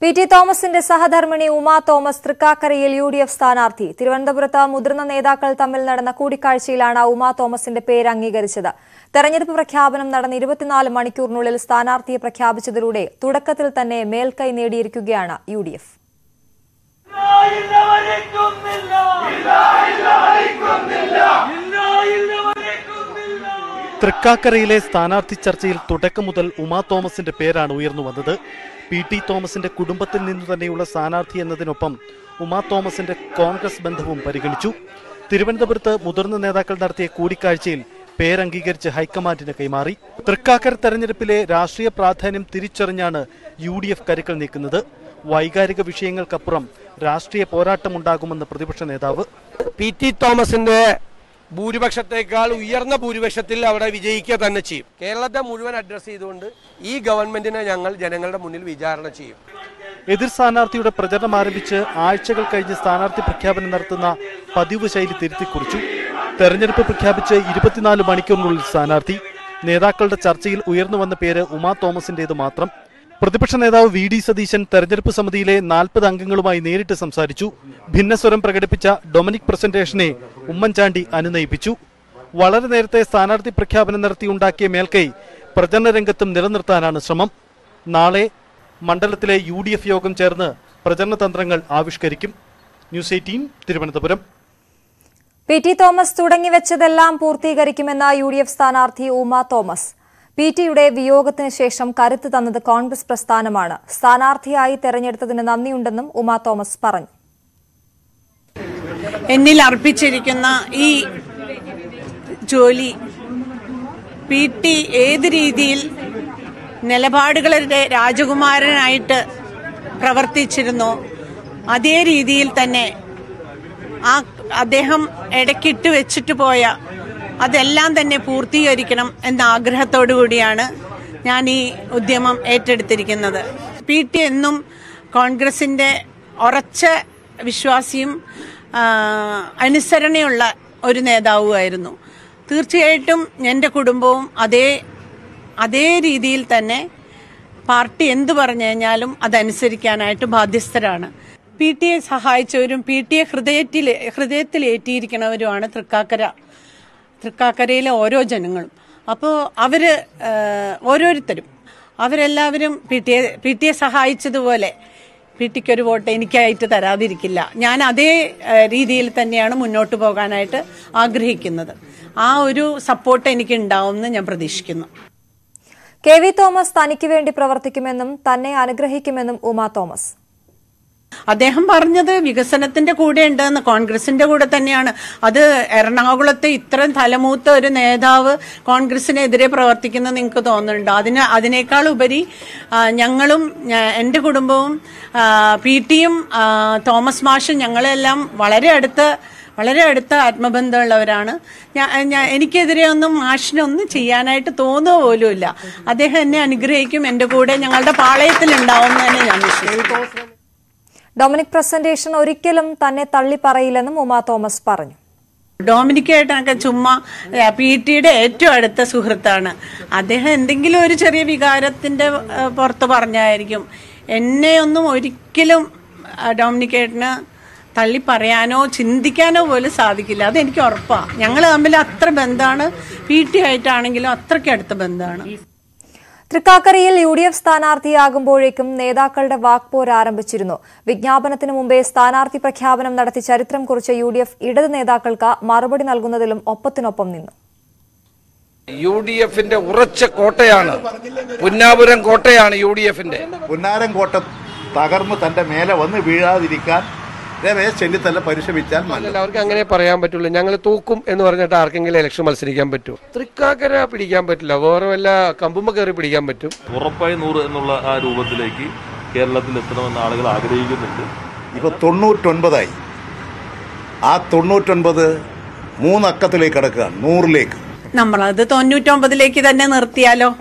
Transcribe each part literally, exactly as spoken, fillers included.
P T തോമസിന്റെ സഹധർമ്മിണി ഉമാ തോമസ് തൃക്കാക്കരയിൽ യു ഡി എഫ് സ്ഥാനാർത്ഥി. തിരുവനന്തപുരത്ത് മുതിർന്ന നേതാക്കൾ തമ്മിൽ നടന്ന കൂടിക്കാഴ്ചയിലാണ് ഉമാ തോമസിന്റെ പേര് അംഗീകരിച്ചത്. തെരഞ്ഞെടുപ്പ് പ്രഖ്യാപനം നടന്ന ഇരുപത്തിനാല് മണിക്കൂറിനുള്ളിൽ സ്ഥാനാർത്ഥിയെ പ്രഖ്യാപിച്ചതിലൂടെ തുടക്കത്തിൽ തന്നെ മേൽക്കൈ നേടിയിരിക്കുകയാണ് യു ഡി എഫ്. തൃക്കാക്കരയിലെ സ്ഥാനാർത്ഥി ചർച്ചയിൽ തുടക്കം മുതൽ ഉമാ തോമസിന്റെ പേരാണ് ഉയർന്നു വന്നത്. പി ടി തോമസിന്റെ കുടുംബത്തിൽ നിന്നു തന്നെയുള്ള സ്ഥാനാർത്ഥി എന്നതിനൊപ്പം ഉമാ തോമസിന്റെ കോൺഗ്രസ് ബന്ധവും പരിഗണിച്ചു. തിരുവനന്തപുരത്ത് മുതിർന്ന നേതാക്കൾ നടത്തിയ കൂടിക്കാഴ്ചയിൽ പേരംഗീകരിച്ച് ഹൈക്കമാൻഡിന് കൈമാറി. തൃക്കാക്കര തെരഞ്ഞെടുപ്പിലെ രാഷ്ട്രീയ പ്രാധാന്യം തിരിച്ചറിഞ്ഞാണ് യു ഡി എഫ് കരുക്കൾ നീക്കുന്നത്. വൈകാരിക വിഷയങ്ങൾക്കപ്പുറം രാഷ്ട്രീയ പോരാട്ടമുണ്ടാകുമെന്ന് പ്രതിപക്ഷ നേതാവ്. പി ടി തോമസിന്റെ ഭൂരിപക്ഷത്തെക്കാൾ ഉയർന്ന ഭൂരിപക്ഷത്തിൽ അവിടെ വിജയിക്കുക തന്നെ ചെയ്യും. കേരളത്തെ മുഴുവൻ അഡ്രസ് ചെയ്തുകൊണ്ട് ഈ ഗവൺമെന്റിനെ ഞങ്ങൾ ജനങ്ങളുടെ മുന്നിൽ വിചാരണ ചെയ്യും. എതിർ സ്ഥാനാർത്ഥിയുടെ പ്രചരണം ആരംഭിച്ച് ആഴ്ചകൾ കഴിഞ്ഞ് സ്ഥാനാർത്ഥി പ്രഖ്യാപനം നടത്തുന്ന പതിവ് ശൈലി തിരുത്തിക്കുറിച്ചു. തെരഞ്ഞെടുപ്പ് പ്രഖ്യാപിച്ച് ഇരുപത്തിനാല് മണിക്കൂറിനുള്ളിൽ സ്ഥാനാർത്ഥി. നേതാക്കളുടെ ചർച്ചയിൽ ഉയർന്നു വന്ന പേര് ഉമാ തോമസിന്റേത് മാത്രം. പ്രതിപക്ഷ നേതാവ് വി ഡി സതീശൻ തെരഞ്ഞെടുപ്പ് സമിതിയിലെ നാൽപ്പത് അംഗങ്ങളുമായി നേരിട്ട് സംസാരിച്ചു. ഭിന്നസ്വരം പ്രകടിപ്പിച്ച ഡൊമിനിക് പ്രസന്റേഷനെ ഉമ്മൻചാണ്ടി അനുനയിപ്പിച്ചു. വളരെ നേരത്തെ സ്ഥാനാർത്ഥി പ്രഖ്യാപനം നടത്തിയുണ്ടാക്കിയ മേൽക്കൈ പ്രചരണ രംഗത്തും നിലനിർത്താനാണ് ശ്രമം. നാളെ മണ്ഡലത്തിലെ യു ഡി എഫ് യോഗം ചേർന്ന് പ്രചരണ തന്ത്രങ്ങൾ ആവിഷ്കരിക്കും. News eighteen Thiruvananthapuram. P T Thomas തുടങ്ങിവെച്ചതെല്ലാം പൂർത്തീകരിക്കുമെന്ന യു ഡി എഫ് സ്ഥാനാർത്ഥി ഉമാ തോമസ്. പി ടിയുടെ വിയോഗത്തിന് ശേഷം കരുത്ത് തന്നത് കോൺഗ്രസ് പ്രസ്ഥാനമാണ്. സ്ഥാനാർത്ഥിയായി തെരഞ്ഞെടുത്തതിന് നന്ദിയുണ്ടെന്നും ഉമാ തോമസ് പറഞ്ഞു. എന്നിൽ അർപ്പിച്ചിരിക്കുന്ന ഈ ജോലി പി ടി ഏത് രീതിയിൽ നിലപാടുകളുടെ രാജകുമാരനായിട്ട് പ്രവർത്തിച്ചിരുന്നോ അതേ രീതിയിൽ തന്നെ ആ അദ്ദേഹം ഇടയ്ക്കിട്ട് വെച്ചിട്ട് പോയ അതെല്ലാം തന്നെ പൂർത്തീകരിക്കണം എന്ന ആഗ്രഹത്തോടു കൂടിയാണ് ഞാൻ ഈ ഉദ്യമം ഏറ്റെടുത്തിരിക്കുന്നത്. പി ടി എന്നും കോൺഗ്രസിന്റെ ഉറച്ച വിശ്വാസിയും അനുസരണയുള്ള ഒരു നേതാവുമായിരുന്നു. തീർച്ചയായിട്ടും എൻ്റെ കുടുംബവും അതേ അതേ രീതിയിൽ തന്നെ പാർട്ടി എന്തു പറഞ്ഞു കഴിഞ്ഞാലും അതനുസരിക്കാനായിട്ട് ബാധ്യസ്ഥരാണ്. പി ടിയെ സഹായിച്ചവരും പി ടിയെ ഹൃദയത്തിൽ ഹൃദയത്തിലേറ്റിയിരിക്കുന്നവരുമാണ് തൃക്കാക്കര തൃക്കാക്കരയിലെ ഓരോ ജനങ്ങളും. അപ്പോൾ അവർ ഓരോരുത്തരും അവരെല്ലാവരും പി ടിയെ പി ടിയെ സഹായിച്ചതുപോലെ പി ടിക്കൊരു വോട്ട് എനിക്കായിട്ട് തരാതിരിക്കില്ല. ഞാൻ അതേ രീതിയിൽ തന്നെയാണ് മുന്നോട്ട് പോകാനായിട്ട് ആഗ്രഹിക്കുന്നത്. ആ ഒരു സപ്പോർട്ട് എനിക്ക് ഉണ്ടാവുമെന്ന് ഞാൻ പ്രതീക്ഷിക്കുന്നു. കെ വി തോമസ് തനിക്ക് വേണ്ടി പ്രവർത്തിക്കുമെന്നും തന്നെ അനുഗ്രഹിക്കുമെന്നും ഉമാ തോമസ്. അദ്ദേഹം പറഞ്ഞത് വികസനത്തിന്റെ കൂടെ ഉണ്ടെന്ന്, കോൺഗ്രസിന്റെ കൂടെ തന്നെയാണ്. അത് എറണാകുളത്തെ ഇത്രയും തലമൂത്ത ഒരു നേതാവ് കോൺഗ്രസിനെതിരെ പ്രവർത്തിക്കുന്നത് നിങ്ങൾക്ക് തോന്നുന്നുണ്ടോ? അതിന് അതിനേക്കാൾ ഉപരി ഞങ്ങളും എൻ്റെ കുടുംബവും പി ടിയും തോമസ് മാഷും ഞങ്ങളെല്ലാം വളരെ അടുത്ത വളരെ അടുത്ത ആത്മബന്ധമുള്ളവരാണ്. ഞാൻ എനിക്കെതിരെ ഒന്നും മാഷിനൊന്നും ചെയ്യാനായിട്ട് തോന്നുക പോലുമില്ല. അദ്ദേഹം എന്നെ അനുഗ്രഹിക്കും, എൻ്റെ കൂടെ ഞങ്ങളുടെ പാളയത്തിൽ ഉണ്ടാവും എന്ന് ഞാൻ വിശ്വസിക്കുന്നു. ഡൊമിനിക് പ്രസന്റേഷൻ ഒരിക്കലും തന്നെ തള്ളി പറയില്ലെന്നും ഉമാ തോമസ് പറഞ്ഞു. ഡൊമിനിക്കായിട്ടൊക്കെ ചുമ്മാ പി ടിയുടെ ഏറ്റവും അടുത്ത സുഹൃത്താണ്. അദ്ദേഹം എന്തെങ്കിലും ഒരു ചെറിയ വികാരത്തിന്റെ പുറത്ത് പറഞ്ഞായിരിക്കും. എന്നെ ഒന്നും ഒരിക്കലും ഡൊമിനിക്കേട്ടന് തള്ളി പറയാനോ ചിന്തിക്കാനോ പോലും സാധിക്കില്ല. അതെനിക്ക് ഉറപ്പാണ്. ഞങ്ങൾ തമ്മിൽ അത്ര ബന്ധമാണ്. പി ടി ആയിട്ടാണെങ്കിലും അത്രയ്ക്ക് അടുത്ത ബന്ധമാണ്. തൃക്കാക്കരയിൽ യു ഡി എഫ് സ്ഥാനാർത്ഥിയാകുമ്പോഴേക്കും നേതാക്കളുടെ വാക്പോര് ആരംഭിച്ചിരുന്നു. വിജ്ഞാപനത്തിന് മുമ്പേ സ്ഥാനാർത്ഥി പ്രഖ്യാപനം നടത്തി ചരിത്രം കുറിച്ച യു ഡി എഫ് ഇടത് നേതാക്കൾക്ക് മറുപടി നൽകുന്നതിലും ഒപ്പത്തിനൊപ്പം നിന്നു. യു ഡി എഫിന്റെ ഉറച്ച കോട്ടയാണ് പുന്നാപുരം കോട്ടയാണ് യു ഡി എഫിന്റെ. പുന്നാരം കോട്ട തകർന്ന് തന്റെ മേലെ വന്ന് വീഴാതിരിക്കാൻ ചെന്നിത്തല പരിശ്രമിച്ചാൽ അവർക്ക് അങ്ങനെ പറയാൻ പറ്റുള്ളൂ. ഞങ്ങൾ തൂക്കും എന്ന് പറഞ്ഞിട്ട് ആർക്കെങ്കിലും ഇലക്ഷൻ മത്സരിക്കാൻ പറ്റുമോ? തൃക്കാക്കര പിടിക്കാൻ പറ്റില്ല, വേറെ വല്ല കമ്പുമ്പ കയറി പിടിക്കാൻ പറ്റും. ഉറപ്പായി നൂറ് എന്നുള്ള ആ രൂപത്തിലേക്ക് കേരളത്തിൽ എത്തണമെന്ന് ആളുകൾ ആഗ്രഹിക്കുന്നുണ്ട്. ഇപ്പൊ തൊണ്ണൂറ്റൊൻപതായി. ആ തൊണ്ണൂറ്റൊൻപത് മൂന്നക്കത്തിലേക്ക് കിടക്കുകയാണ്, നൂറിലേക്ക്. നമ്മളത് തൊണ്ണൂറ്റൊമ്പതിലേക്ക് തന്നെ നിർത്തിയാലോ?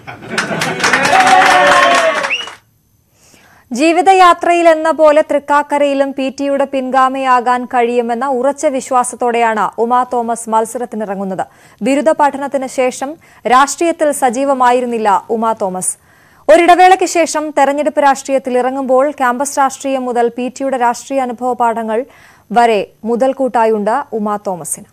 ജീവിതയാത്രയിൽ എന്ന പോലെ തൃക്കാക്കരയിലും പി ടിയുടെ പിൻഗാമിയാകാൻ കഴിയുമെന്ന ഉറച്ച വിശ്വാസത്തോടെയാണ് ഉമാ തോമസ് മത്സരത്തിനിറങ്ങുന്നത്. ബിരുദ പഠനത്തിന് ശേഷം രാഷ്ട്രീയത്തിൽ സജീവമായിരുന്നില്ല ഉമാ തോമസ്. ഒരിടവേളയ്ക്ക് ശേഷം തെരഞ്ഞെടുപ്പ് രാഷ്ട്രീയത്തിൽ ഇറങ്ങുമ്പോൾ ക്യാമ്പസ് രാഷ്ട്രീയം മുതൽ പി ടിയുടെ രാഷ്ട്രീയ അനുഭവ പാഠങ്ങൾ വരെ മുതൽക്കൂട്ടായുണ്ട് ഉമാ തോമസിന്.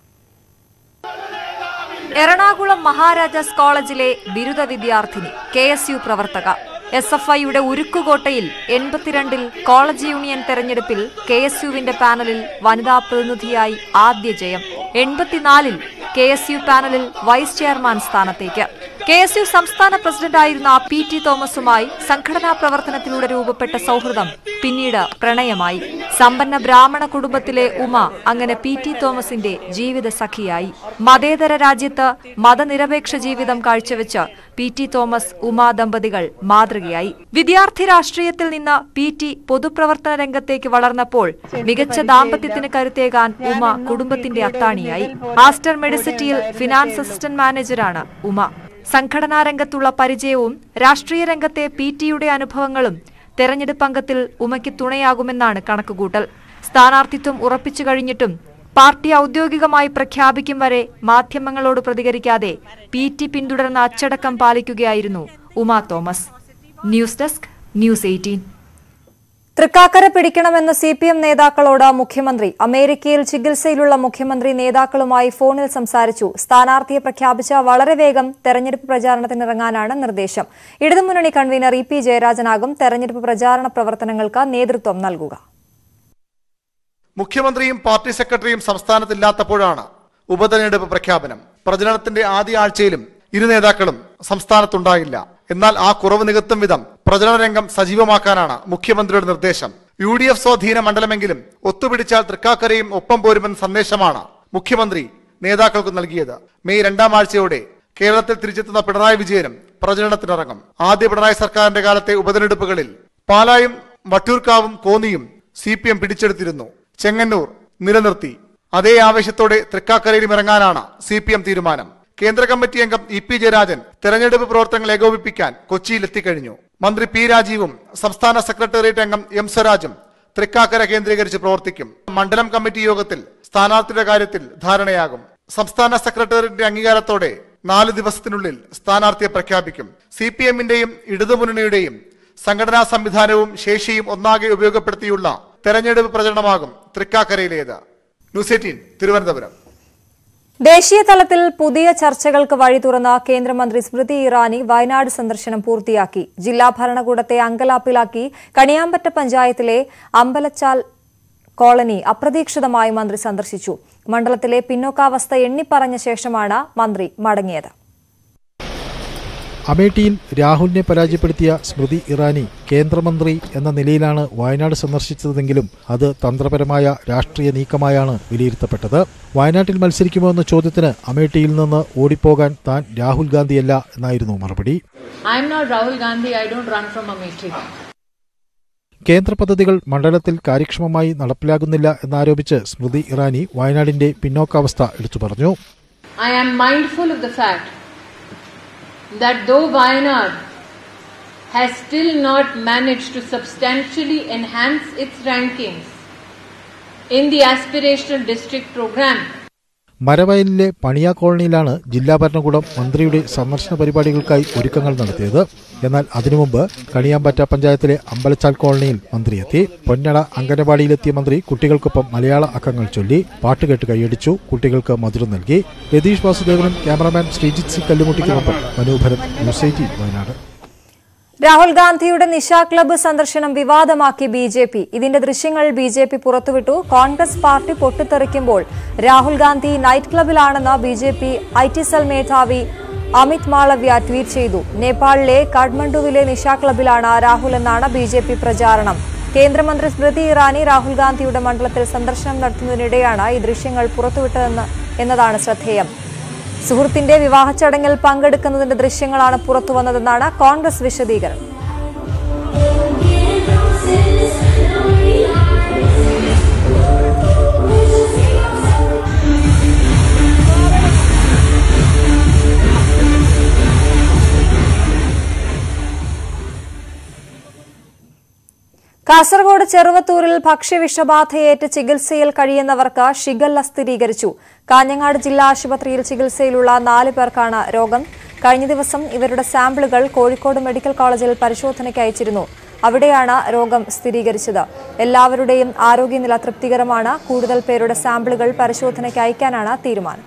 എറണാകുളം മഹാരാജാസ് കോളേജിലെ ബിരുദ വിദ്യാർത്ഥിനി, കെ എസ് യു പ്രവർത്തക, എസ് എഫ് ഐയുടെ ഉരുക്കുകോട്ടയിൽ എൺപത്തിരണ്ടിൽ കോളേജ് യൂണിയൻ തെരഞ്ഞെടുപ്പിൽ കെ എസ് യുവിന്റെ പാനലിൽ വനിതാ പ്രതിനിധിയായി ആദ്യ ജയം. എൺപത്തിനാലിൽ കെ എസ് യു പാനലിൽ വൈസ് ചെയർമാൻ സ്ഥാനത്തേക്ക്. കെ എസ് യു സംസ്ഥാന പ്രസിഡന്റായിരുന്ന പി ടി തോമസുമായി സംഘടനാ പ്രവർത്തനത്തിലൂടെ രൂപപ്പെട്ട സൗഹൃദം പിന്നീട് പ്രണയമായി. സമ്പന്ന ബ്രാഹ്മണ കുടുംബത്തിലെ ഉമ അങ്ങനെ പി ടി തോമസിന്റെ ജീവിത സഖിയായി. മതേതര രാജ്യത്ത് മതനിരപേക്ഷ ജീവിതം കാഴ്ചവെച്ച് പി ടി തോമസ് ഉമ ദമ്പതികൾ മാതൃകയായി. വിദ്യാർത്ഥി രാഷ്ട്രീയത്തിൽ നിന്ന് പി ടി പൊതുപ്രവർത്തന രംഗത്തേക്ക് വളർന്നപ്പോൾ മികച്ച ദാമ്പത്യത്തിന് കരുത്തേകാൻ ഉമ കുടുംബത്തിന്റെ അത്താണിയായി. ആസ്റ്റർ മെഡിസിറ്റിയിൽ ഫിനാൻസ് അസിസ്റ്റന്റ് മാനേജറാണ് ഉമ. സംഘടനാ രംഗത്തുള്ള പരിചയവും രാഷ്ട്രീയ രംഗത്തെ പി ടിയുടെ അനുഭവങ്ങളും തെരഞ്ഞെടുപ്പ് അംഗത്തിൽ ഉമയ്ക്ക് തുണയാകുമെന്നാണ് കണക്കുകൂട്ടൽ. സ്ഥാനാർത്ഥിത്വം ഉറപ്പിച്ചു കഴിഞ്ഞിട്ടും പാർട്ടി ഔദ്യോഗികമായി പ്രഖ്യാപിക്കും വരെ മാധ്യമങ്ങളോട് പ്രതികരിക്കാതെ പി ടി പിന്തുടർന്ന അച്ചടക്കം പാലിക്കുകയായിരുന്നു Uma Thomas. News desk, news eighteen. Thrikkakara പിടിക്കണമെന്ന് സി പി എം നേതാക്കളോട് മുഖ്യമന്ത്രി. അമേരിക്കയിൽ ചികിത്സയിലുള്ള മുഖ്യമന്ത്രി നേതാക്കളുമായി ഫോണിൽ സംസാരിച്ചു. സ്ഥാനാർത്ഥിയെ പ്രഖ്യാപിച്ച വളരെ വേഗം തെരഞ്ഞെടുപ്പ് പ്രചാരണത്തിനിറങ്ങാനാണ് നിർദ്ദേശം. ഇടതുമുന്നണി കൺവീനർ ഇ പി ജയരാജനാകും തെരഞ്ഞെടുപ്പ് പ്രചാരണ പ്രവർത്തനങ്ങൾക്ക് നേതൃത്വം നൽകുക. മുഖ്യമന്ത്രിയും പാർട്ടി സെക്രട്ടറിയും സംസ്ഥാനത്തില്ലാത്തപ്പോഴാണ് ഉപതെരഞ്ഞെടുപ്പ് പ്രഖ്യാപനം. പ്രചരണത്തിന്റെ ആദ്യ ആഴ്ചയിലും ഇരു നേതാക്കളും സംസ്ഥാനത്തുണ്ടായില്ല. എന്നാൽ ആ കുറവ് നികത്തും വിധം പ്രചരണ രംഗം സജീവമാക്കാനാണ് മുഖ്യമന്ത്രിയുടെ നിർദ്ദേശം. യു ഡി എഫ് സ്വാധീന മണ്ഡലമെങ്കിലും ഒത്തുപിടിച്ചാൽ തൃക്കാക്കരയും ഒപ്പം പോരുമെന്ന സന്ദേശമാണ് മുഖ്യമന്ത്രി നേതാക്കൾക്ക് നൽകിയത്. മെയ് രണ്ടാം ആഴ്ചയോടെ കേരളത്തിൽ തിരിച്ചെത്തുന്ന പിണറായി വിജയനും പ്രചരണത്തിനിറങ്ങും. ആദ്യ പിണറായി സർക്കാരിന്റെ കാലത്തെ ഉപതെരഞ്ഞെടുപ്പുകളിൽ പാലായും വട്ടിയൂർക്കാവും കോന്നിയും സി പി എം പിടിച്ചെടുത്തിരുന്നു. ചെങ്ങന്നൂർ നിലനിർത്തി. അതേ ആവേശത്തോടെ തൃക്കാക്കരയിലും ഇറങ്ങാനാണ് സി പി എം തീരുമാനം. കേന്ദ്ര കമ്മിറ്റി അംഗം ഇ പി ജയരാജൻ തെരഞ്ഞെടുപ്പ് പ്രവർത്തനങ്ങൾ ഏകോപിപ്പിക്കാൻ കൊച്ചിയിൽ എത്തിക്കഴിഞ്ഞു. മന്ത്രി പി രാജീവും സംസ്ഥാന സെക്രട്ടേറിയറ്റ് അംഗം എം സ്വരാജും തൃക്കാക്കര കേന്ദ്രീകരിച്ച് പ്രവർത്തിക്കും. മണ്ഡലം കമ്മിറ്റി യോഗത്തിൽ സ്ഥാനാർത്ഥിയുടെ കാര്യത്തിൽ ധാരണയാകും. സംസ്ഥാന സെക്രട്ടേറിയറ്റിന്റെ അംഗീകാരത്തോടെ നാല് ദിവസത്തിനുള്ളിൽ സ്ഥാനാർത്ഥിയെ പ്രഖ്യാപിക്കും. സി പി എമ്മിന്റെയും ഇടതുമുന്നണിയുടെയും സംഘടനാ സംവിധാനവും ശേഷിയും ഒന്നാകെ ഉപയോഗപ്പെടുത്തിയുള്ള തെരഞ്ഞെടുപ്പ് പ്രചരണമാകും തൃക്കാക്കരയിലേത്. News eighteen, Thiruvananthapuram. ദേശീയ തലത്തിൽ പുതിയ ചർച്ചകൾക്ക് വഴി തുറന്ന കേന്ദ്രമന്ത്രി സ്മൃതി ഇറാനി വയനാട് സന്ദർശനം പൂർത്തിയാക്കി. ജില്ലാ ഭരണകൂടത്തെ അങ്കലാപ്പിലാക്കി കണിയാമ്പറ്റ പഞ്ചായത്തിലെ അമ്പലച്ചാൽ കോളനി അപ്രതീക്ഷിതമായി മന്ത്രി സന്ദർശിച്ചു. മണ്ഡലത്തിലെ പിന്നോക്കാവസ്ഥ എണ്ണിപ്പറഞ്ഞ ശേഷമാണ് മന്ത്രി മടങ്ങിയത്. അമേഠിയിൽ രാഹുലിനെ പരാജയപ്പെടുത്തിയ സ്മൃതി ഇറാനി കേന്ദ്രമന്ത്രി എന്ന നിലയിലാണ് വയനാട് സന്ദർശിച്ചതെങ്കിലും അത് തന്ത്രപരമായ രാഷ്ട്രീയ നീക്കമായാണ് വിലയിരുത്തപ്പെട്ടത്. വയനാട്ടിൽ മത്സരിക്കുമോ എന്ന ചോദ്യത്തിന് അമേഠിയിൽ നിന്ന് ഓടിപ്പോകാൻ താൻ രാഹുൽ ഗാന്ധിയല്ല എന്നായിരുന്നു മറുപടി. കേന്ദ്ര പദ്ധതികൾ മണ്ഡലത്തിൽ കാര്യക്ഷമമായി നടപ്പിലാകുന്നില്ല എന്നാരോപിച്ച് സ്മൃതി ഇറാനി വയനാടിന്റെ പിന്നോക്കാവസ്ഥ എടുത്തു പറഞ്ഞു. That though Wayanad has still not managed to substantially enhance its rankings in the aspirational district program. മരവയലിലെ പണിയ കോളനിയിലാണ് ജില്ലാ ഭരണകൂടം മന്ത്രിയുടെ സന്ദർശന പരിപാടികൾക്കായി ഒരുക്കങ്ങൾ നടത്തിയത്. എന്നാൽ അതിനു മുമ്പ് കണിയാമ്പറ്റ പഞ്ചായത്തിലെ അമ്പലച്ചാൽ കോളനിയിൽ മന്ത്രിയെത്തി. പൊന്നട അംഗനവാടിയിലെത്തിയ മന്ത്രി കുട്ടികൾക്കൊപ്പം മലയാള അക്കങ്ങൾ ചൊല്ലി. പാട്ടുകേട്ട് കൈയടിച്ചു. കുട്ടികൾക്ക് മധുരം നൽകി. രതീഷ് വാസുദേവനും ക്യാമറാമാൻ ശ്രീജിത് സി കല്ലുമുട്ടിക്കുമൊപ്പം മനോഹരൻ, ന്യൂസ് എയ്റ്റീൻ വയനാട്. രാഹുൽ ഗാന്ധിയുടെ നിശ ക്ലബ്ബ് സന്ദർശനം വിവാദമാക്കി ബി ജെ പി. ഇതിന്റെ ദൃശ്യങ്ങൾ ബി ജെ പി പുറത്തുവിട്ടു. കോൺഗ്രസ് പാർട്ടി പൊട്ടിത്തെറിക്കുമ്പോൾ രാഹുൽ ഗാന്ധി നൈറ്റ് ക്ലബ്ബിലാണെന്ന് B J P I T cell മേധാവി അമിത് മാളവ്യ ട്വീറ്റ് ചെയ്തു. നേപ്പാളിലെ കാഠ്മണ്ഡുവിലെ നിശ ക്ലബ്ബിലാണ് രാഹുൽ എന്നാണ് ബി ജെ പി പ്രചാരണം. കേന്ദ്രമന്ത്രി സ്മൃതി ഇറാനി രാഹുൽ ഗാന്ധിയുടെ മണ്ഡലത്തിൽ സന്ദർശനം നടത്തുന്നതിനിടെയാണ് ഈ ദൃശ്യങ്ങൾ പുറത്തുവിട്ടതെന്ന് എന്നതാണ് ശ്രദ്ധേയം. സുഹൃത്തിന്റെ വിവാഹ ചടങ്ങിൽ പങ്കെടുക്കുന്നതിന്റെ ദൃശ്യങ്ങളാണ് പുറത്തുവന്നതെന്നാണ് കോൺഗ്രസ് വിശദീകരണം. കാസർഗോഡ് ചെറുവത്തൂരിൽ ഭക്ഷ്യവിഷബാധയേറ്റ് ചികിത്സയിൽ കഴിയുന്നവർക്ക് ഷിഗല്ല സ്ഥിരീകരിച്ചു. കാഞ്ഞങ്ങാട് ജില്ലാ ആശുപത്രിയിൽ ചികിത്സയിലുള്ള നാല് പേർക്കാണ് രോഗം. കഴിഞ്ഞ ദിവസം ഇവരുടെ സാമ്പിളുകൾ കോഴിക്കോട് മെഡിക്കൽ കോളേജിൽ പരിശോധനയ്ക്ക് അയച്ചിരുന്നു. അവിടെയാണ് രോഗം സ്ഥിരീകരിച്ചത്. എല്ലാവരുടെയും ആരോഗ്യനില തൃപ്തികരമാണ്. കൂടുതൽ പേരുടെ സാമ്പിളുകൾ പരിശോധനയ്ക്ക് അയക്കാനാണ് തീരുമാനം.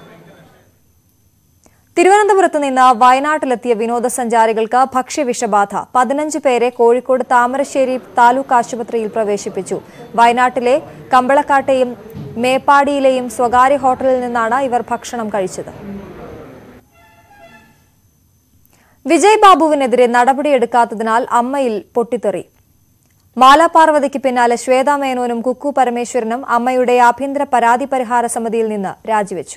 തിരുവനന്തപുരത്ത് നിന്ന് വയനാട്ടിലെത്തിയ വിനോദസഞ്ചാരികൾക്ക് ഭക്ഷ്യവിഷബാധ. പതിനഞ്ച് പേരെ കോഴിക്കോട് താമരശ്ശേരി താലൂക്ക് ആശുപത്രിയിൽ പ്രവേശിപ്പിച്ചു. വയനാട്ടിലെ കമ്പളക്കാട്ടെയും മേപ്പാടിയിലെയും സ്വകാര്യ ഹോട്ടലിൽ നിന്നാണ് ഇവർ ഭക്ഷണം കഴിച്ചത്. വിജയ് ബാബുവിനെതിരെ നടപടിയെടുക്കാത്തതിനാൽ അമ്മയിൽ പൊട്ടിത്തെറി. മാലാപാർവതിക്ക് പിന്നാലെ ശ്വേതാ മേനോനും കുക്കു പരമേശ്വരനും അമ്മയുടെ ആഭ്യന്തര പരാതി പരിഹാര സമിതിയിൽ നിന്ന് രാജിവെച്ചു.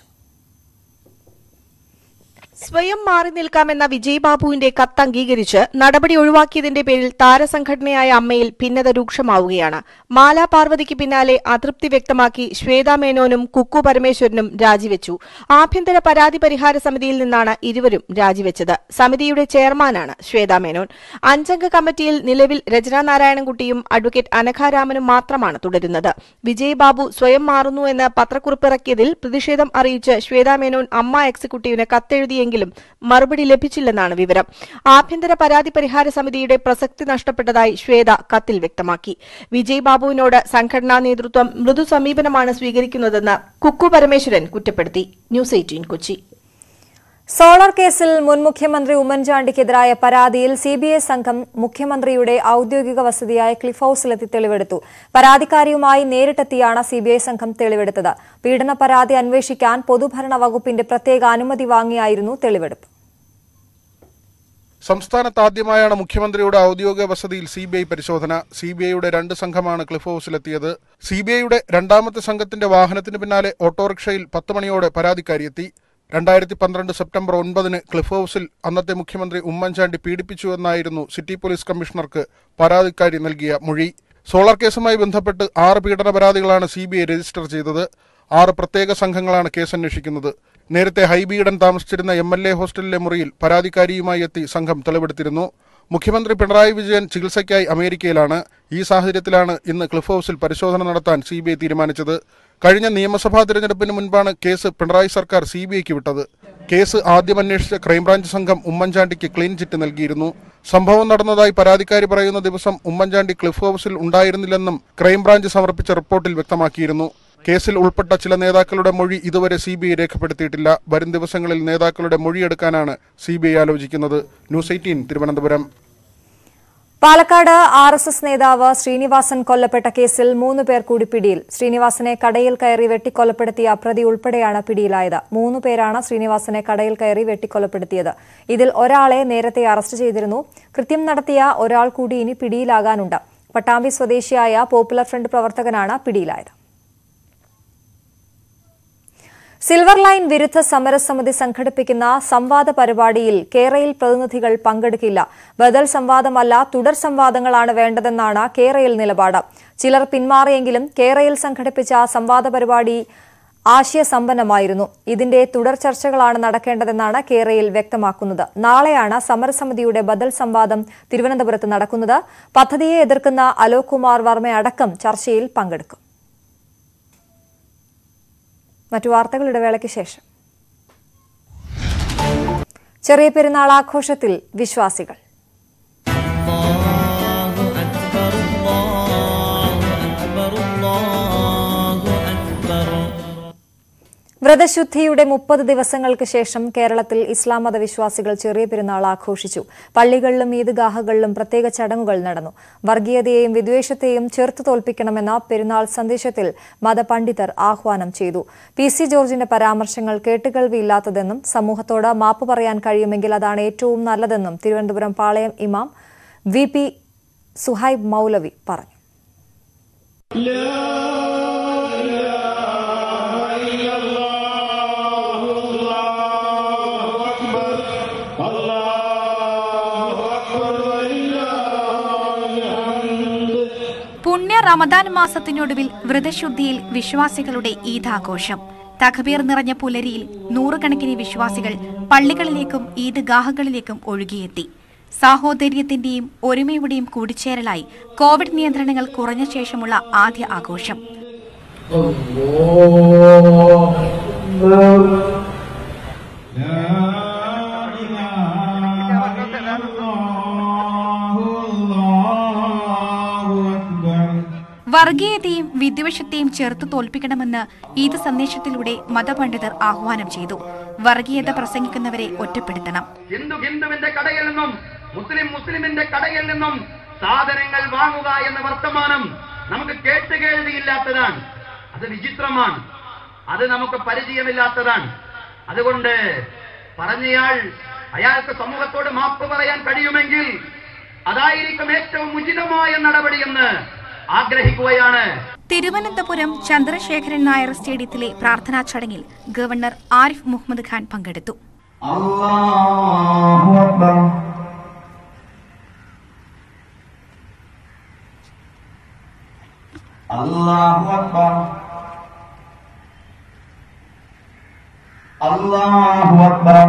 സ്വയം മാറി നിൽക്കാമെന്ന വിജയ് ബാബുവിന്റെ കത്ത് അംഗീകരിച്ച് നടപടി ഒഴിവാക്കിയതിന്റെ പേരിൽ താരസംഘടനയായ അമ്മയിൽ ഭിന്നത രൂക്ഷമാവുകയാണ്. മാലാ പാർവതിക്ക് പിന്നാലെ അതൃപ്തി വ്യക്തമാക്കി ശ്വേതാ മേനോനും കുക്കു പരമേശ്വരനും രാജിവെച്ചു. ആഭ്യന്തര പരാതി പരിഹാര സമിതിയിൽ നിന്നാണ് ഇരുവരും രാജിവെച്ചത്. സമിതിയുടെ ചെയർമാനാണ് ശ്വേതാ മേനോൻ. അഞ്ചംഗ കമ്മിറ്റിയിൽ നിലവിൽ രചനാ നാരായണൻകുട്ടിയും അഡ്വക്കേറ്റ് അനഘാരാമനും മാത്രമാണ് തുടരുന്നത്. വിജയ് ബാബു സ്വയം മാറുന്നുവെന്ന് പത്രക്കുറിപ്പിറക്കിയതിൽ പ്രതിഷേധം അറിയിച്ച് ശ്വേതാ മേനോൻ അമ്മ എക്സിക്യൂട്ടീവിന് കത്തെഴുതിയെങ്കിലും മറുപടി ലഭിച്ചില്ലെന്നാണ് വിവരം. ആഭ്യന്തര പരാതി പരിഹാര സമിതിയുടെ പ്രസക്തി നഷ്ടപ്പെട്ടതായി ശ്വേത കത്തിൽ വ്യക്തമാക്കി. വിജയ് ബാബുവിനോട് സംഘടനാ നേതൃത്വം മൃദു സമീപനമാണ് സ്വീകരിക്കുന്നതെന്ന് കുക്കു പരമേശ്വരൻ കുറ്റപ്പെടുത്തി. News eighteen Kochi. സോളാർ കേസിൽ മുൻ മുഖ്യമന്ത്രി ഉമ്മൻചാണ്ടിക്കെതിരായ പരാതിയിൽ സിബിഐ സംഘം മുഖ്യമന്ത്രിയുടെ ഔദ്യോഗിക വസതിയായ ക്ലിഫ് ഹൌസിലെത്തി തെളിവെടുത്തു. പരാതിക്കാരിയുമായി നേരിട്ടെത്തിയാണ് സിബിഐ സംഘം തെളിവെടുത്തത്. പീഡന പരാതി അന്വേഷിക്കാൻ പൊതുഭരണ വകുപ്പിന്റെ പ്രത്യേക അനുമതി വാങ്ങിയായിരുന്നു തെളിവെടുപ്പ്. സംസ്ഥാനത്ത് ആദ്യമായാണ് മുഖ്യമന്ത്രിയുടെ ഔദ്യോഗിക വസതിയിൽ സിബിഐ പരിശോധന. സിബിഐയുടെ രണ്ട് സംഘമാണ് ക്ലിഫ് ഹൌസിലെത്തിയത്. സിബിഐയുടെ രണ്ടാമത്തെ സംഘത്തിന്റെ വാഹനത്തിന് പിന്നാലെ ഓട്ടോറിക്ഷയിൽ പത്ത് മണിയോടെ പരാതിക്കാരിയെത്തി. രണ്ടായിരത്തി പന്ത്രണ്ട് സെപ്റ്റംബർ ഒൻപതിന് ക്ലിഫ് ഹൌസിൽ അന്നത്തെ മുഖ്യമന്ത്രി ഉമ്മൻചാണ്ടി പീഡിപ്പിച്ചുവെന്നായിരുന്നു സിറ്റി പോലീസ് കമ്മീഷണർക്ക് പരാതിക്കാരി നൽകിയ മൊഴി. സോളാർ കേസുമായി ബന്ധപ്പെട്ട് ആറ് പീഡന പരാതികളാണ് സിബിഐ രജിസ്റ്റർ ചെയ്തത്. ആറ് പ്രത്യേക സംഘങ്ങളാണ് കേസന്വേഷിക്കുന്നത്. നേരത്തെ ഹൈബീഡൻ താമസിച്ചിരുന്ന എം എൽ എ ഹോസ്റ്റലിലെ മുറിയിൽ പരാതിക്കാരിയുമായി എത്തി സംഘം തെളിവെടുത്തിരുന്നു. മുഖ്യമന്ത്രി പിണറായി വിജയൻ ചികിത്സയ്ക്കായി അമേരിക്കയിലാണ്. ഈ സാഹചര്യത്തിലാണ് ഇന്ന് ക്ലിഫ് ഹൌസിൽ പരിശോധന നടത്താൻ സിബിഐ തീരുമാനിച്ചത്. കഴിഞ്ഞ നിയമസഭാ തിരഞ്ഞെടുപ്പിന് മുൻപാണ് കേസ് പിണറായി സർക്കാർ സിബിഐക്ക് വിട്ടത്. കേസ് ആദ്യം അന്വേഷിച്ച ക്രൈംബ്രാഞ്ച് സംഘം ഉമ്മൻചാണ്ടിക്ക് ക്ലീൻ ചിറ്റ് നൽകിയിരുന്നു. സംഭവം നടന്നതായി പരാതിക്കാരി പറയുന്ന ദിവസം ഉമ്മൻചാണ്ടി ക്ലിഫ് ഹൌസിൽ ഉണ്ടായിരുന്നില്ലെന്നും ക്രൈംബ്രാഞ്ച് സമർപ്പിച്ച റിപ്പോർട്ടിൽ വ്യക്തമാക്കിയിരുന്നു. കേസിൽ ഉൾപ്പെട്ട ചില നേതാക്കളുടെ മൊഴി ഇതുവരെ സിബിഐ രേഖപ്പെടുത്തിയിട്ടില്ല. വരും ദിവസങ്ങളിൽ നേതാക്കളുടെ മൊഴിയെടുക്കാനാണ് സിബിഐ ആലോചിക്കുന്നത്. News eighteen Thiruvananthapuram. Palakkad R S S നേതാവ് ശ്രീനിവാസൻ കൊല്ലപ്പെട്ട കേസിൽ മൂന്ന് പേർ കൂടി പിടിയിൽ. ശ്രീനിവാസനെ കടയിൽ കയറി വെട്ടിക്കൊലപ്പെടുത്തിയ പ്രതി ഉൾപ്പെടെയാണ് പിടിയിലായത്. മൂന്ന് പേരാണ് ശ്രീനിവാസനെ കടയിൽ കയറി വെട്ടിക്കൊലപ്പെടുത്തിയത്. ഇതിൽ ഒരാളെ നേരത്തെ അറസ്റ്റ് ചെയ്തിരുന്നു. കൃത്യം നടത്തിയ ഒരാൾ കൂടി ഇനി പിടിയിലാകാനുണ്ട്. പട്ടാമ്പി സ്വദേശിയായ പോപ്പുലർ ഫ്രണ്ട് പ്രവർത്തകനാണ് പിടിയിലായത്. സിൽവർ ലൈൻ വിരുദ്ധ സമരസമിതി സംഘടിപ്പിക്കുന്ന സംവാദ പരിപാടിയിൽ കേരയിൽ പ്രതിനിധികൾ പങ്കെടുക്കില്ല. ബദൽ സംവാദമല്ല, തുടർ സംവാദങ്ങളാണ് വേണ്ടതെന്നാണ് കേരയിൽ നിലപാട്. ചിലർ പിന്മാറിയെങ്കിലും കേരയിൽ സംഘടിപ്പിച്ച സംവാദ പരിപാടി ആശയസമ്പന്നമായിരുന്നു. ഇതിന്റെ തുടർ ചർച്ചകളാണ് നടക്കേണ്ടതെന്നാണ് കേരയിൽ വ്യക്തമാക്കുന്നത്. നാളെയാണ് സമരസമിതിയുടെ ബദൽ സംവാദം തിരുവനന്തപുരത്ത് നടക്കുന്നത്. പദ്ധതിയെ എതിർക്കുന്ന അലോക് കുമാർ വർമ്മയടക്കം ചർച്ചയിൽ പങ്കെടുക്കും. മറ്റു വാർത്തകൾ ഇടവേളയ്ക്ക് ശേഷം. ചെറിയ പെരുന്നാൾ ആഘോഷത്തിൽ വിശ്വാസികൾ. വ്രതശുദ്ധിയുടെ മുപ്പത് ദിവസങ്ങൾക്ക് ശേഷം കേരളത്തിൽ ഇസ്ലാം മതവിശ്വാസികൾ ചെറിയ പെരുന്നാൾ ആഘോഷിച്ചു. പള്ളികളിലും ഈദ്ഗാഹുകളിലും പ്രത്യേക ചടങ്ങുകൾ നടന്നു. വർഗീയതയെയും വിദ്വേഷത്തെയും ചെറുത്തു തോൽപ്പിക്കണമെന്ന പെരുന്നാൾ സന്ദേശത്തിൽ മതപണ്ഡിതർ ആഹ്വാനം ചെയ്തു. പി സി ജോർജിന്റെ പരാമർശങ്ങൾ കേട്ടുകേൾവിയില്ലാത്തതെന്നും സമൂഹത്തോട് മാപ്പ് പറയാൻ കഴിയുമെങ്കിൽ അതാണ് ഏറ്റവും നല്ലതെന്നും തിരുവനന്തപുരം പാളയം ഇമാം വി പി സുഹൈബ് മൗലവി പറഞ്ഞു. പുണ്യ റമദാൻ മാസത്തിനൊടുവിൽ വ്രതശുദ്ധിയിൽ വിശ്വാസികളുടെ ഈദാഘോഷം. തക്ബീർ നിറഞ്ഞ പുലരിയിൽ നൂറുകണക്കിന് വിശ്വാസികൾ പള്ളികളിലേക്കും ഈദ്ഗാഹുകളിലേക്കും ഒഴുകിയെത്തി. സാഹോദര്യത്തിന്റെയും ഒരുമയുടെയും കൂടിച്ചേരലായി കോവിഡ് നിയന്ത്രണങ്ങൾ കുറഞ്ഞ ശേഷമുള്ള ആദ്യ ആഘോഷം. വർഗീയതയും വിദ്വേഷത്തെയും ചെറുത്തു തോൽപ്പിക്കണമെന്ന് ഈദ് സന്ദേശത്തിലൂടെ മതപണ്ഡിതർ ആഹ്വാനം ചെയ്തു. വർഗീയത പ്രസംഗിക്കുന്നവരെ ഒറ്റപ്പെടുത്തണം. ഹിന്ദു ഹിന്ദുവിന്റെ കടയിൽ നിന്നും മുസ്ലിം മുസ്ലിമിന്റെ കടയിൽ നിന്നും സാധനങ്ങൾ വാങ്ങുക എന്ന വർത്തമാനം നമുക്ക് കേട്ടുകേൾവിയില്ലാത്തതാണ്. അത് വിചിത്രമാണ്. അത് നമുക്ക് പരിചയമില്ലാത്തതാണ്. അതുകൊണ്ട് പറഞ്ഞയാൾ അയാൾക്ക് സമൂഹത്തോട് മാപ്പ് പറയാൻ കഴിയുമെങ്കിൽ അതായിരിക്കും ഏറ്റവും ഉചിതമായ നടപടിയെന്ന് ആഗ്രഹിക്കുകയാണ്. തിരുവനന്തപുരം ചന്ദ്രശേഖരൻ നായർ സ്റ്റേഡിയത്തിലെ പ്രാർത്ഥനാ ചടങ്ങിൽ ഗവർണർ ആരിഫ് മുഹമ്മദ് ഖാൻ പങ്കെടുത്തു. അല്ലാഹു അക്ബർ അല്ലാഹു അക്ബർ അല്ലാഹു അക്ബർ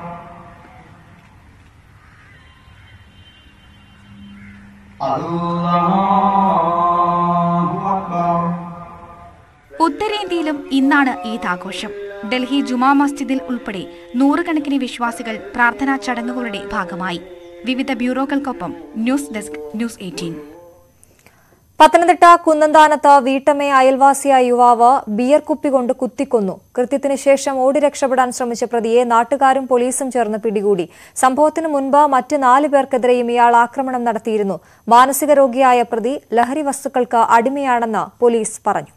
ഉത്തരേന്ത്യയിലും ഇന്നാണ് ഈദ് ആഘോഷം. ഡൽഹി ജുമാ മസ്ജിദിൽ ഉൾപ്പെടെ നൂറുകണക്കിന് വിശ്വാസികൾ പ്രാർത്ഥനാ ചടങ്ങുകളുടെ ഭാഗമായി. വിവിധ ബ്യൂറോകൾക്കൊപ്പം news desk news eighteen. Pathanamthitta കുന്നന്താനത്ത് വീട്ടമ്മയെ അയൽവാസിയായ യുവാവ് ബിയർ കുപ്പി കൊണ്ട് കുത്തിക്കൊന്നു. കൃത്യത്തിന് ശേഷം ഓടി രക്ഷപ്പെടാൻ ശ്രമിച്ച പ്രതിയെ നാട്ടുകാരും പോലീസും ചേർന്ന് പിടികൂടി. സംഭവത്തിന് മുൻപ് മറ്റ് നാല് പേർക്കെതിരെയും ഇയാൾ ആക്രമണം നടത്തിയിരുന്നു. മാനസിക രോഗിയായ പ്രതി ലഹരി വസ്തുക്കൾക്ക് അടിമയാണെന്ന് പോലീസ് പറഞ്ഞു.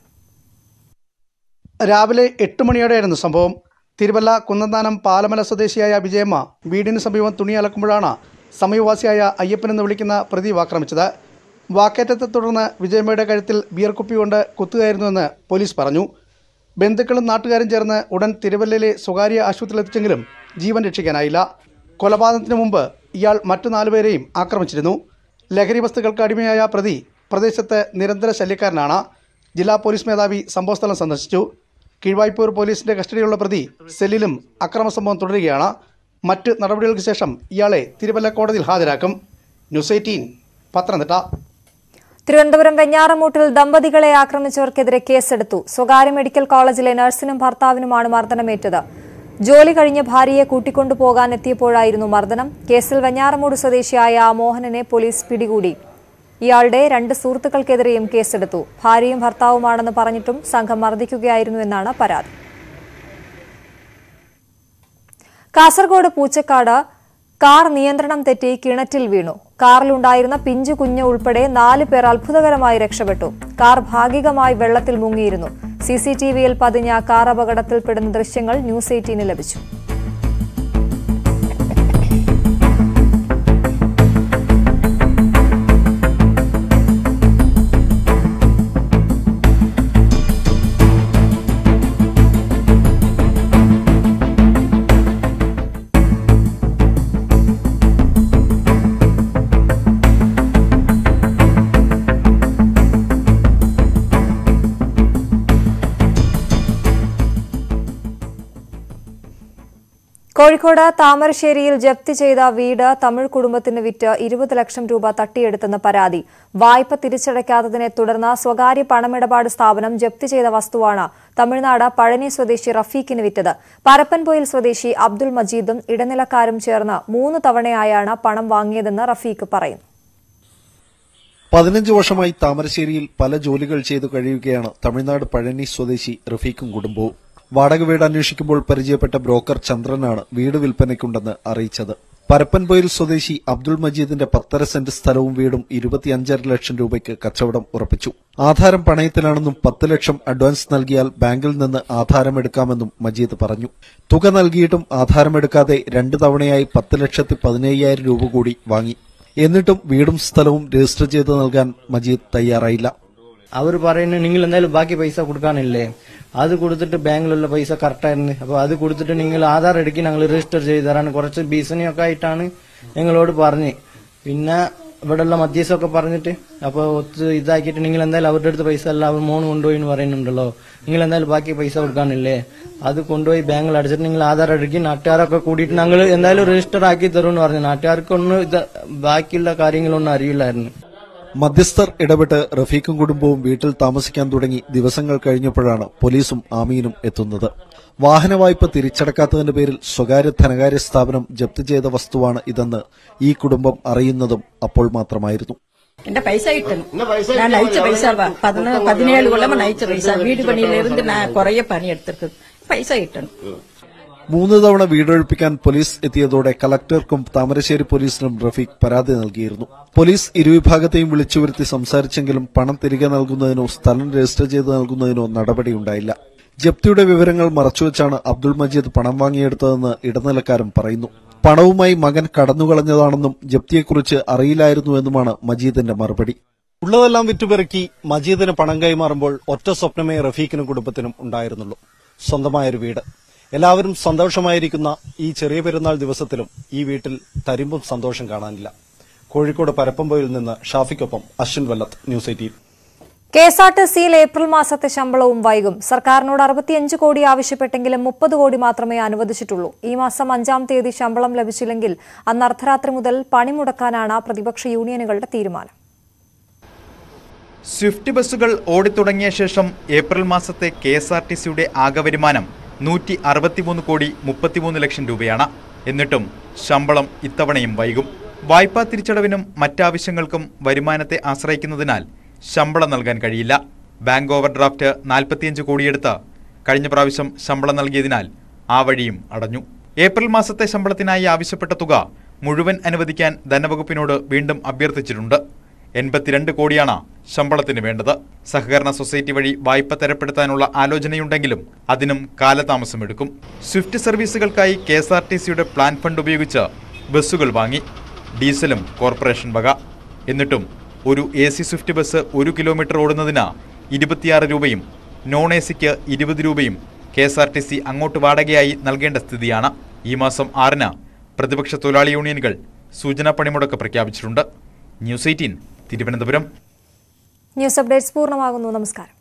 രാവിലെ എട്ട് മണിയോടെയായിരുന്നു സംഭവം. തിരുവല്ല കുന്നന്താനം പാലമല സ്വദേശിയായ വിജയമ്മ വീടിന് സമീപം തുണി അലക്കുമ്പോഴാണ് സമീപവാസിയായ അയ്യപ്പൻ എന്ന് വിളിക്കുന്ന പ്രതി ആക്രമിച്ചത്. വാക്കേറ്റത്തെ തുടർന്ന് വിജയമ്മയുടെ കഴുത്തിൽ ബിയർ കുപ്പി കൊണ്ട് കുത്തുകയായിരുന്നുവെന്ന് പോലീസ് പറഞ്ഞു. ബന്ധുക്കളും നാട്ടുകാരും ചേർന്ന് ഉടൻ തിരുവല്ലയിലെ സ്വകാര്യ ആശുപത്രിയിലെത്തിച്ചെങ്കിലും ജീവൻ രക്ഷിക്കാനായില്ല. കൊലപാതകത്തിന് മുമ്പ് ഇയാൾ മറ്റു നാലുപേരെയും ആക്രമിച്ചിരുന്നു. ലഹരി വസ്തുക്കൾക്ക് അടിമയായ പ്രതി പ്രദേശത്ത് നിരന്തര ശല്യക്കാരനാണ്. ജില്ലാ പോലീസ് മേധാവി സംഭവസ്ഥലം സന്ദർശിച്ചു. കീഴ്വായ്പൂർ പോലീസിന്റെ കസ്റ്റഡിയിലുള്ള പ്രതി സെല്ലിലും അക്രമസംഭവം തുടരുകയാണ്. മറ്റ് നടപടികൾക്ക് ശേഷം ഇയാളെ തിരുവല്ല കോടതിയിൽ ഹാജരാക്കും. News eighteen Pathanamthitta. തിരുവനന്തപുരം വെഞ്ഞാറമൂട്ടിൽ ദമ്പതികളെ ആക്രമിച്ചവർക്കെതിരെ കേസെടുത്തു. സ്വകാര്യ മെഡിക്കൽ കോളേജിലെ നഴ്സിനും ഭർത്താവിനുമാണ് മർദ്ദനമേറ്റത്. ജോലി കഴിഞ്ഞ് ഭാര്യയെ കൂട്ടിക്കൊണ്ടുപോകാൻ എത്തിയപ്പോഴായിരുന്നു മർദ്ദനം. കേസിൽ വെഞ്ഞാറമൂട് സ്വദേശിയായ മോഹനനെ പോലീസ് പിടികൂടി. ഇയാളുടെ രണ്ട് സുഹൃത്തുക്കൾക്കെതിരെയും കേസെടുത്തു. ഭാര്യയും ഭർത്താവുമാണെന്ന് പറഞ്ഞിട്ടും സംഘം മർദ്ദിക്കുകയായിരുന്നുവെന്നാണ് പരാതി. കാസർഗോഡ് പൂച്ചക്കാട് കാർ നിയന്ത്രണം തെറ്റി കിണറ്റിൽ വീണു. കാറിലുണ്ടായിരുന്ന പിഞ്ചു കുഞ്ഞ് ഉൾപ്പെടെ നാല് പേർ അത്ഭുതകരമായി രക്ഷപ്പെട്ടു. കാർ ഭാഗികമായി വെള്ളത്തിൽ മുങ്ങിയിരുന്നു. സിസിടിവിയിൽ പതിഞ്ഞ കാർ അപകടത്തിൽപ്പെടുന്ന ദൃശ്യങ്ങൾ ന്യൂസ് എയ്റ്റീന് ലഭിച്ചു. കോഴിക്കോട് താമരശ്ശേരിയിൽ ജപ്തി ചെയ്ത വീട് തമിഴ് കുടുംബത്തിന് വിറ്റ് ഇരുപത് ലക്ഷം രൂപ തട്ടിയെടുത്തെന്ന് പരാതി. വായ്പ തിരിച്ചടയ്ക്കാത്തതിനെ തുടർന്ന് സ്വകാര്യ പണമിടപാട് സ്ഥാപനം ജപ്തി ചെയ്ത വസ്തുവാണ് തമിഴ്നാട് പഴനി സ്വദേശി റഫീഖിന് വിറ്റത്. പരപ്പൻപൊയിൽ സ്വദേശി അബ്ദുൾ മജീദും ഇടനിലക്കാരും ചേർന്ന് മൂന്ന് തവണയായാണ് പണം വാങ്ങിയതെന്ന് റഫീഖ് പറയുന്നു. പതിനഞ്ച് വർഷമായി താമരശ്ശേരിയിൽ പല ജോലികൾ ചെയ്തു കഴിയുകയാണ് തമിഴ്നാട് പഴനി സ്വദേശി റഫീഖും കുടുംബവും. വാടക വീട് അന്വേഷിക്കുമ്പോൾ പരിചയപ്പെട്ട ബ്രോക്കർ ചന്ദ്രനാണ് വീട് വിൽപ്പനയ്ക്കുണ്ടെന്ന് അറിയിച്ചത്. പരപ്പൻപൊയിൽ സ്വദേശി അബ്ദുൾ മജീദിന്റെ പത്തര സെന്റ് സ്ഥലവും വീടും ഇരുപത്തിയഞ്ചര ലക്ഷം രൂപയ്ക്ക് കച്ചവടം ഉറപ്പിച്ചു. ആധാരം പണയത്തിലാണെന്നും പത്ത് ലക്ഷം അഡ്വാൻസ് നൽകിയാൽ ബാങ്കിൽ നിന്ന് ആധാരമെടുക്കാമെന്നും മജീദ് പറഞ്ഞു. തുക നൽകിയിട്ടും ആധാരമെടുക്കാതെ രണ്ടു തവണയായി പത്ത് ലക്ഷത്തി പതിനയ്യായിരം രൂപ കൂടി വാങ്ങി. എന്നിട്ടും വീടും സ്ഥലവും രജിസ്റ്റർ ചെയ്ത് നൽകാൻ മജീദ് തയ്യാറായില്ല. അവർ പറയുന്നത് നിങ്ങൾ എന്തായാലും ബാക്കി പൈസ കൊടുക്കാനില്ലേ, അത് കൊടുത്തിട്ട് ബാങ്കിലുള്ള പൈസ കറക്റ്റായിരുന്നു, അപ്പോൾ അത് കൊടുത്തിട്ട് നിങ്ങൾ ആധാർ എടുക്കി ഞങ്ങൾ രജിസ്റ്റർ ചെയ്ത് തരാൻ കുറച്ച് ഭീഷണിയൊക്കെ ആയിട്ടാണ് ഞങ്ങളോട് പറഞ്ഞ്. പിന്നെ ഇവിടെയുള്ള മധ്യസ്ഥമൊക്കെ പറഞ്ഞിട്ട് അപ്പോൾ ഒത്ത് ഇതാക്കിയിട്ട് നിങ്ങൾ എന്തായാലും അവരുടെ അടുത്ത് പൈസ അല്ല അവർ മോണ് കൊണ്ടുപോയി എന്ന് പറയുന്നുണ്ടല്ലോ, നിങ്ങൾ എന്തായാലും ബാക്കി പൈസ കൊടുക്കാനില്ലേ, അത് കൊണ്ടുപോയി ബാങ്കിൽ അടിച്ചിട്ട് നിങ്ങൾ ആധാർ എടുക്കി നാട്ടുകാരൊക്കെ കൂടിയിട്ട് ഞങ്ങൾ എന്തായാലും രജിസ്റ്റർ ആക്കി തരും എന്ന് പറഞ്ഞു. നാട്ടുകാർക്കൊന്നും ഇത് ബാക്കിയുള്ള കാര്യങ്ങളൊന്നും അറിയില്ലായിരുന്നു. മധ്യസ്ഥർ ഇടപെട്ട് റഫീഖും കുടുംബവും വീട്ടിൽ താമസിക്കാൻ തുടങ്ങി ദിവസങ്ങൾ കഴിഞ്ഞപ്പോഴാണ് പോലീസും ആമീനും എത്തുന്നത്. വാഹന വായ്പ തിരിച്ചടക്കാത്തതിന്റെ പേരിൽ സ്വകാര്യ ധനകാര്യ സ്ഥാപനം ജപ്തി ചെയ്ത വസ്തുവാണ് ഇതെന്ന് ഈ കുടുംബം അറിയുന്നതും അപ്പോൾ മാത്രമായിരുന്നു. എന്റെ പൈസ കിട്ടണം. ഞാൻ അയച്ച പൈസ പതിനേഴ് കൊല്ലം അയച്ച പൈസ. വീട് പണിയിലിരുന്ന് ഞാൻ കുറെ പണിയെടുത്തിട്ട് പൈസ കിട്ടണം. മൂന്ന് തവണ വീടൊഴിപ്പിക്കാൻ പോലീസ് എത്തിയതോടെ കളക്ടർക്കും താമരശ്ശേരി പോലീസിനും റഫീഖ് പരാതി നൽകിയിരുന്നു. പോലീസ് ഇരുവിഭാഗത്തെയും വിളിച്ചുവരുത്തി സംസാരിച്ചെങ്കിലും പണം തിരികെ നൽകുന്നതിനോ സ്ഥലം രജിസ്റ്റർ ചെയ്ത് നൽകുന്നതിനോ നടപടിയുണ്ടായില്ല. ജപ്തിയുടെ വിവരങ്ങൾ മറച്ചുവെച്ചാണ് അബ്ദുൾ മജീദ് പണം വാങ്ങിയെടുത്തതെന്ന് ഇടനിലക്കാരൻ പറയുന്നു. പണവുമായി മകൻ കടന്നുകളഞ്ഞതാണെന്നും ജപ്തിയെക്കുറിച്ച് അറിയില്ലായിരുന്നുവെന്നുമാണ് മജീദിന്റെ മറുപടി. ഉള്ളതെല്ലാം വിറ്റുപെറുക്കി മജീദിന് പണം കൈമാറുമ്പോൾ ഒറ്റ സ്വപ്നമേ റഫീഖിനും കുടുംബത്തിനും ഉണ്ടായിരുന്നുള്ളൂ, സ്വന്തമായൊരു വീട്. എല്ലാവരും സന്തോഷമായിരിക്കുന്ന ഈ ചെറിയ പെരുന്നാൾ ദിവസത്തിലും ഈ വീട്ടിൽ തരിമ്പും സന്തോഷം കാണാനില്ല. കോഴിക്കോട് പരപ്പമ്പൊയിൽ നിന്ന് ഷാഫിക്കൊപ്പം Ashwin Vallath, news eighteen. K S R T സിയിൽ ഏപ്രിൽ മാസത്തെ ശമ്പളവും വൈകും. സർക്കാരിനോട് അറുപത്തിയഞ്ച് കോടി ആവശ്യപ്പെട്ടെങ്കിലും മുപ്പത് കോടി മാത്രമേ അനുവദിച്ചിട്ടുള്ളൂ. ഈ മാസം അഞ്ചാം തീയതി ശമ്പളം ലഭിച്ചില്ലെങ്കിൽ അന്ന് അർദ്ധരാത്രി മുതൽ പണിമുടക്കാനാണ് പ്രതിപക്ഷ യൂണിയനുകളുടെ തീരുമാനം. സ്വിഫ്റ്റ് ബസ്സുകൾ ഓടിത്തുടങ്ങിയ ശേഷം ഏപ്രിൽ മാസത്തെ കെ എസ് ആർ ടി സിയുടെ ആകെ വരുമാനം നൂറ്റി അറുപത്തിമൂന്ന് കോടി മുപ്പത്തിമൂന്ന് ലക്ഷം രൂപയാണ്. എന്നിട്ടും ശമ്പളം ഇത്തവണയും വൈകും. വായ്പാ തിരിച്ചടവിനും മറ്റാവശ്യങ്ങൾക്കും വരുമാനത്തെ ആശ്രയിക്കുന്നതിനാൽ ശമ്പളം നൽകാൻ കഴിയില്ല. ബാങ്ക് ഓവർ ഡ്രാഫ്റ്റ് നാൽപ്പത്തിയഞ്ച് കോടിയെടുത്ത് കഴിഞ്ഞ പ്രാവശ്യം ശമ്പളം നൽകിയതിനാൽ ആ വഴിയും അടഞ്ഞു. ഏപ്രിൽ മാസത്തെ ശമ്പളത്തിനായി ആവശ്യപ്പെട്ട തുക മുഴുവൻ അനുവദിക്കാൻ ധനവകുപ്പിനോട് വീണ്ടും അഭ്യർത്ഥിച്ചിട്ടുണ്ട്. എൺപത്തിരണ്ട് കോടിയാണ് ശമ്പളത്തിന് വേണ്ടത്. സഹകരണ സൊസൈറ്റി വഴി വായ്പ തരപ്പെടുത്താനുള്ള ആലോചനയുണ്ടെങ്കിലും അതിനും കാലതാമസമെടുക്കും. സ്വിഫ്റ്റ് സർവീസുകൾക്കായി കെ എസ് ആർ ടി സിയുടെ പ്ലാൻ ഫണ്ട് ഉപയോഗിച്ച് ബസ്സുകൾ വാങ്ങി. ഡീസലും കോർപ്പറേഷൻ വക. എന്നിട്ടും ഒരു എ സി സ്വിഫ്റ്റ് ബസ് ഒരു കിലോമീറ്റർ ഓടുന്നതിന് ഇരുപത്തിയാറ് രൂപയും നോൺ എ സിക്ക് ഇരുപത് രൂപയും K S R T C അങ്ങോട്ട് വാടകയായി നൽകേണ്ട സ്ഥിതിയാണ്. ഈ മാസം ആറിന് പ്രതിപക്ഷ തൊഴിലാളി യൂണിയനുകൾ സൂചനാ പണിമുടക്ക് പ്രഖ്യാപിച്ചിട്ടുണ്ട്. News eighteen, Thiruvananthapuram. News updates പൂർണ്ണമാകുന്നു. നമസ്കാരം.